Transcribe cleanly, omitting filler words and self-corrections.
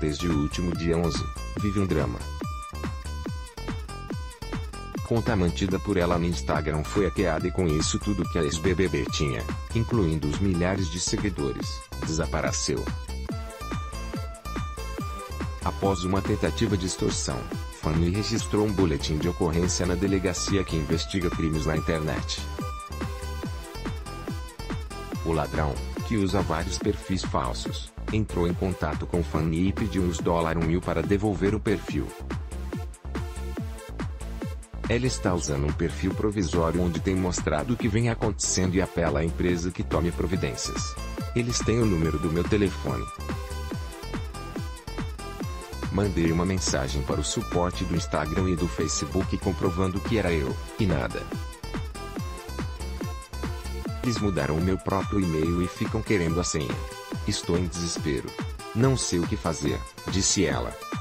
desde o último dia 11, vive um drama. Conta mantida por ela no Instagram foi hackeada e com isso tudo que a ex-BBB tinha, incluindo os milhares de seguidores, desapareceu. Após uma tentativa de extorsão, Fanny registrou um boletim de ocorrência na delegacia que investiga crimes na internet. O ladrão, que usa vários perfis falsos, entrou em contato com Fanny e pediu uns $1.000 para devolver o perfil. Ela está usando um perfil provisório onde tem mostrado o que vem acontecendo e apela à empresa que tome providências. Eles têm o número do meu telefone. Mandei uma mensagem para o suporte do Instagram e do Facebook comprovando que era eu, e nada. Eles mudaram o meu próprio e-mail e ficam querendo a senha. Estou em desespero. Não sei o que fazer, disse ela.